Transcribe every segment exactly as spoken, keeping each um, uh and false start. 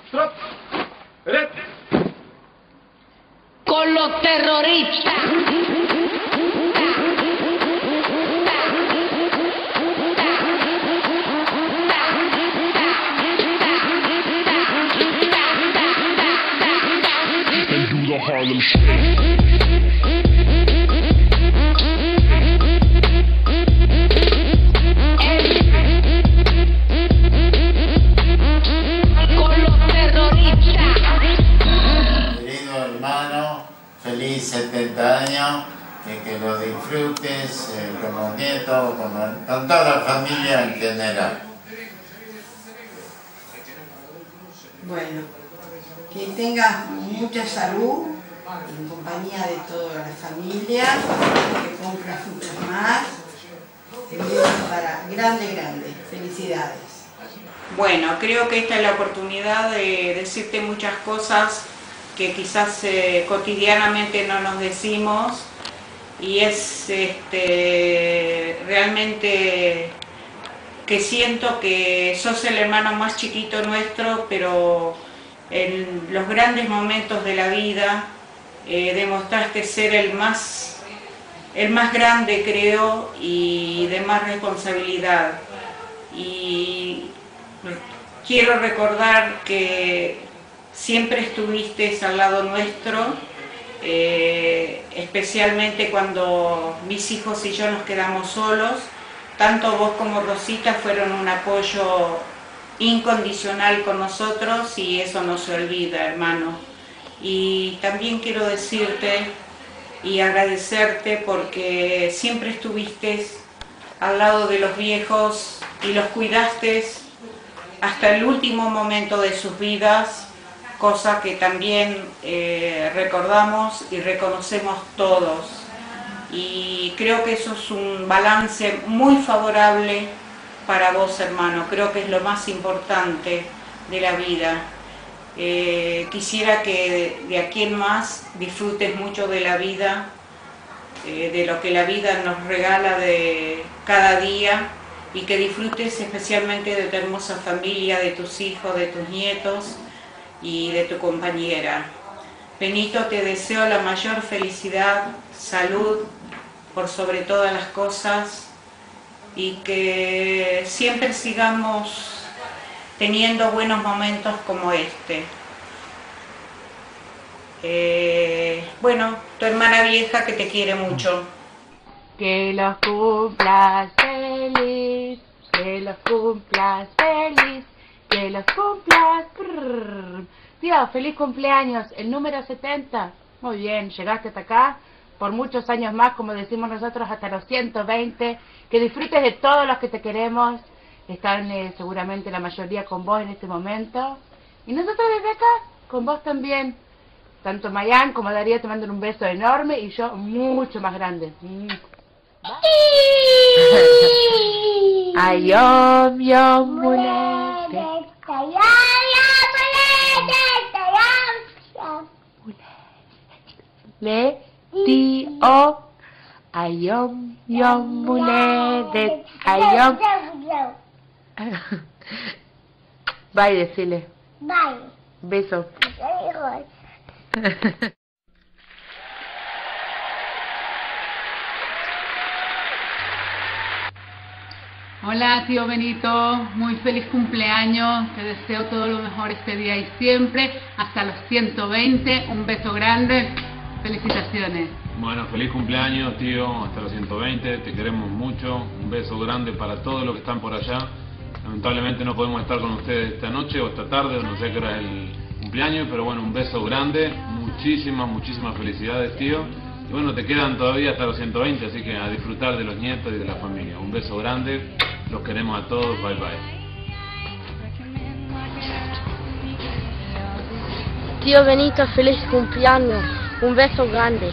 Stop. Red. Con los terroristas. Harlem Shake. Feliz setenta años, y que lo disfrutes eh, con los nietos, con, con toda la familia en general. Bueno, que tengas mucha salud, en compañía de toda la familia, que cumplas muchos más, para grande, grande, felicidades. Bueno, creo que esta es la oportunidad de decirte muchas cosas que quizás eh, cotidianamente no nos decimos, y es este, realmente que siento que sos el hermano más chiquito nuestro, pero en los grandes momentos de la vida eh, demostraste ser el más, el más grande, creo, y de más responsabilidad. Y quiero recordar que siempre estuviste al lado nuestro, eh, especialmente cuando mis hijos y yo nos quedamos solos. Tanto vos como Rosita fueron un apoyo incondicional con nosotros, y eso no se olvida, hermano. Y también quiero decirte y agradecerte porque siempre estuviste al lado de los viejos y los cuidaste hasta el último momento de sus vidas, cosa que también eh, recordamos y reconocemos todos. Y creo que eso es un balance muy favorable para vos, hermano. Creo que es lo más importante de la vida. Eh, quisiera que de, de aquí en más disfrutes mucho de la vida, eh, de lo que la vida nos regala de cada día, y que disfrutes especialmente de tu hermosa familia, de tus hijos, de tus nietos y de tu compañera. Benito, te deseo la mayor felicidad, salud por sobre todas las cosas, y que siempre sigamos teniendo buenos momentos como este. Eh, bueno, tu hermana vieja que te quiere mucho. Que los cumplas feliz, que los cumplas feliz, que los cumplas. Prrr. Tío, feliz cumpleaños, el número setenta. Muy bien, llegaste hasta acá, por muchos años más, como decimos nosotros, hasta los ciento veinte. Que disfrutes de todos los que te queremos. Están eh, seguramente la mayoría con vos en este momento. Y nosotros desde acá, con vos también. Tanto Mayan como Darío te mandan un beso enorme, y yo mucho más grande. Ayom yom mulete. Le ti o ayom yom mulete. Ayom. Bye, decile. Bye. Beso. Hola tío Benito, muy feliz cumpleaños, te deseo todo lo mejor este día y siempre, hasta los ciento veinte, un beso grande, felicitaciones. Bueno, feliz cumpleaños tío, hasta los ciento veinte, te queremos mucho, un beso grande para todos los que están por allá. Lamentablemente no podemos estar con ustedes esta noche o esta tarde, o no sé qué hora es el cumpleaños, pero bueno, un beso grande, muchísimas, muchísimas felicidades tío. Y bueno, te quedan todavía hasta los ciento veinte, así que a disfrutar de los nietos y de la familia. Un beso grande, los queremos a todos, bye bye. Tío Benito, feliz cumpleaños, un beso grande.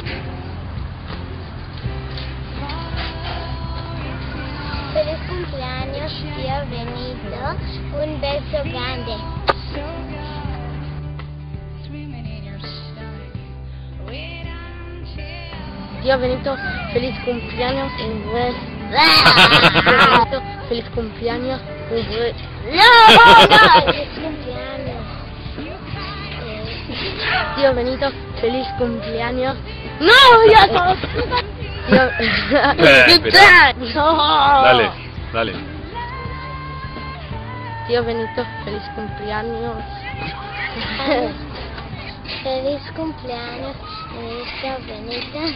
Feliz cumpleaños, tío Benito, un beso grande. Tío Benito, feliz cumpleaños, un beso. Feliz cumpleaños, un beso. No, no, feliz cumpleaños. tío Benito, feliz cumpleaños. ¡No! ¡Ya sos! Tío... espera. No. Dale, dale. Tío Benito, feliz cumpleaños. Feliz cumpleaños, tío Benito.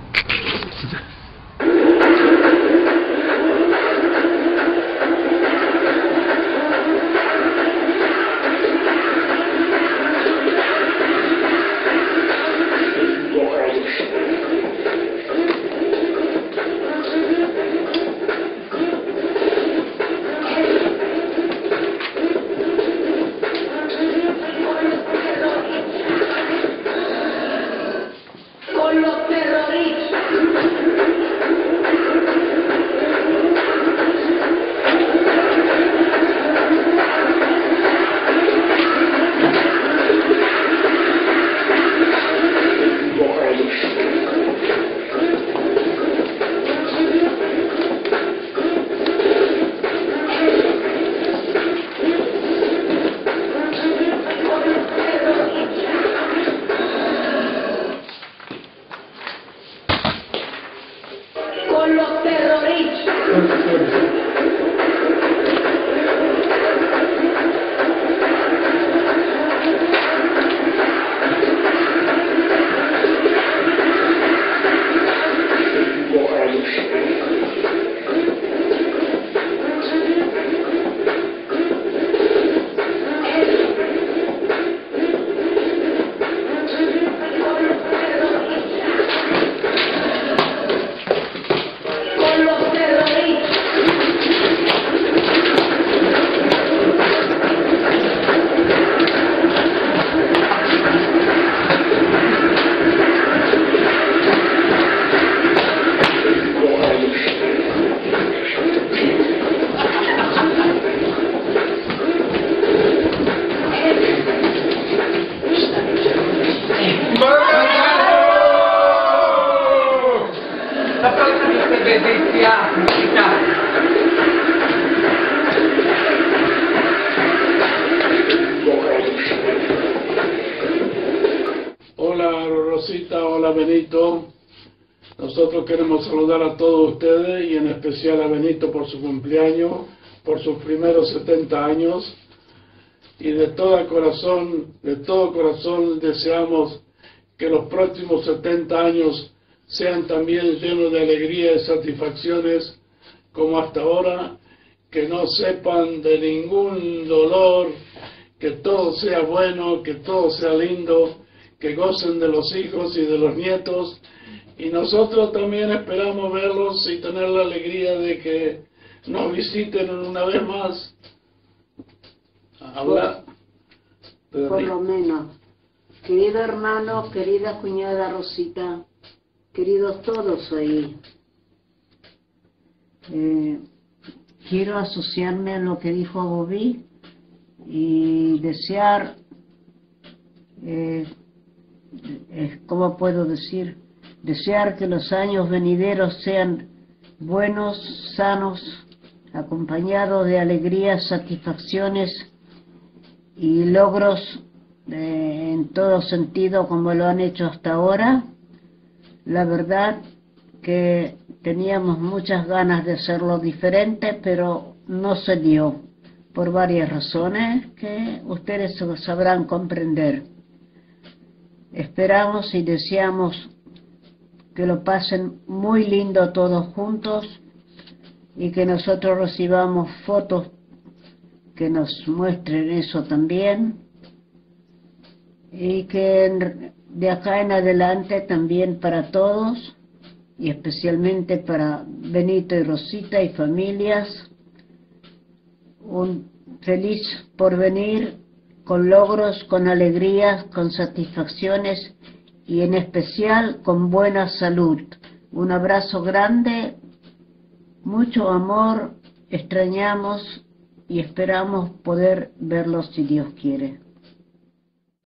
Hola Rosita, hola Benito. Nosotros queremos saludar a todos ustedes y en especial a Benito por su cumpleaños, por sus primeros setenta años. Y de todo corazón, de todo corazón deseamos que los próximos setenta años sean también llenos de alegría y satisfacciones como hasta ahora, que no sepan de ningún dolor, que todo sea bueno, que todo sea lindo, que gocen de los hijos y de los nietos, y nosotros también esperamos verlos y tener la alegría de que nos visiten una vez más. Habla. Por, por lo menos. Querido hermano, querida cuñada Rosita, queridos todos ahí, eh, quiero asociarme a lo que dijo Bobby y desear, eh, eh, ¿cómo puedo decir? Desear que los años venideros sean buenos, sanos, acompañados de alegrías, satisfacciones y logros eh, en todo sentido como lo han hecho hasta ahora. La verdad que teníamos muchas ganas de hacerlo diferente, pero no se dio por varias razones que ustedes sabrán comprender. Esperamos y deseamos que lo pasen muy lindo todos juntos y que nosotros recibamos fotos que nos muestren eso también, y que de acá en adelante también para todos y especialmente para Benito y Rosita y familias, un feliz porvenir con logros, con alegrías, con satisfacciones y en especial con buena salud. Un abrazo grande, mucho amor, extrañamos y esperamos poder verlos si Dios quiere.